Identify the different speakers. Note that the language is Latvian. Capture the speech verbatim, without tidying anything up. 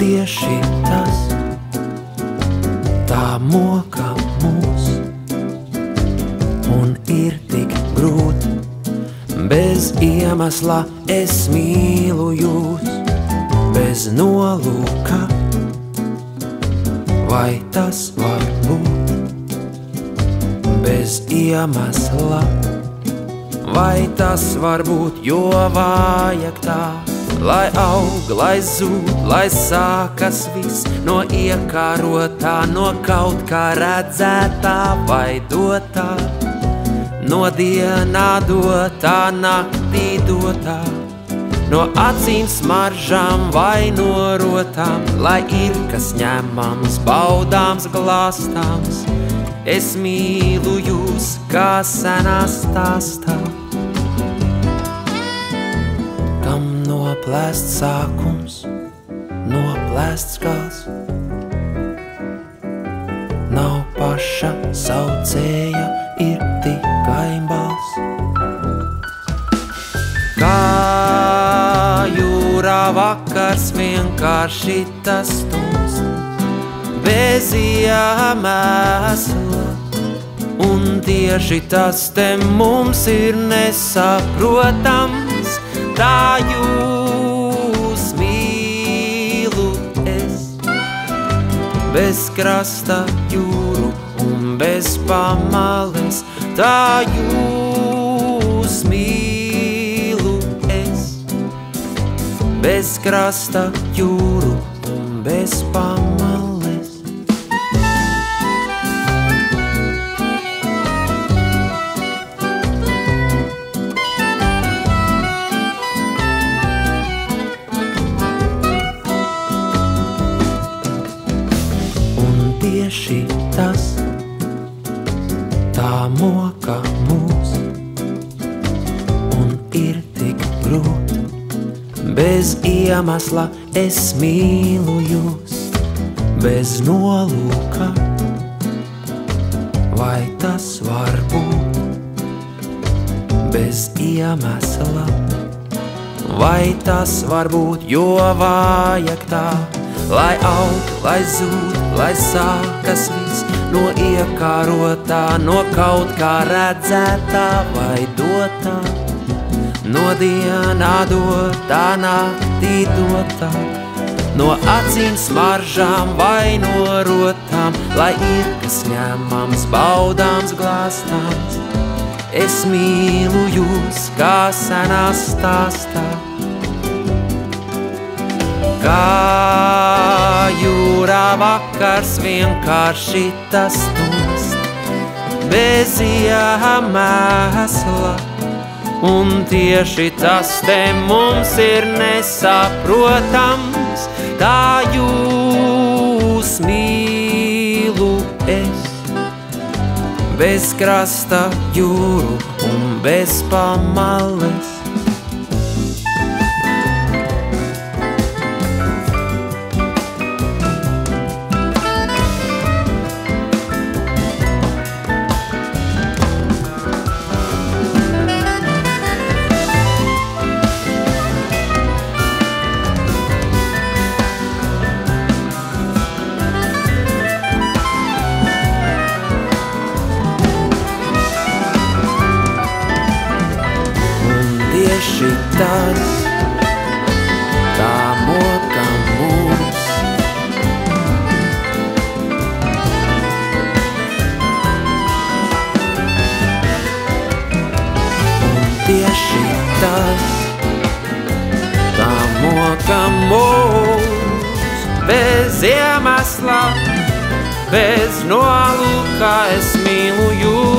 Speaker 1: tieši tas tā moka mūs, un ir tik grūti. Bez iemesla es mīlu jūs, bez nolūka. Vai tas var būt? Bez iemesla. Vai tas var būt, jo vajag tā, lai aug, lai zūd, lai sākas viss no iekārotā, no kaut kā redzētā vai dotā, no dienā dotā, naktī dotā, no acīm smaržām vai no rotām, lai ir kas ņemams, baudāms, glāstāms. Es mīlu jūs, kā senā stāstā, kam noplēsts sākums, noplēsts gals. Nav paša saucēja, ir tikai balss. Kā jūrā vakars vienkārši tas stums, bez iemesla. Un tieši tas te mums ir nesaprotams, tā jūs mīlu es. Bez krasta jūru un bez pamales, tā jūs mīlu es. Bez krasta jūru un bez pamales. Tieši tas tā moka mūs, un ir tik grūti. Bez iemesla es mīlu jūs, bez nolūka. Vai tas var būt? Bez iemesla. Vai tas var būt, jo vajag tā, lai aug, lai zūd, lai sākas viss no iekārotā, no kaut kā redzētā vai dotā, no dienā dotā, naktī dotā, no acīm smaržām vai no rotām, lai ir kas ņemams, baudāms, glāstāms. Es mīlu jūs, kā senā stāstā, kā jūrā vakars vienkārši tas stumst, bez iemesla. Un tieši tas te mums ir nesaprotams, tā jūs mīlu es. Bez krasta jūru un bez pamales. Tieši tas tā moka mūs, un tieši tas tā moka mūs, bez iemesla, bez nolūka es mīlu jūs.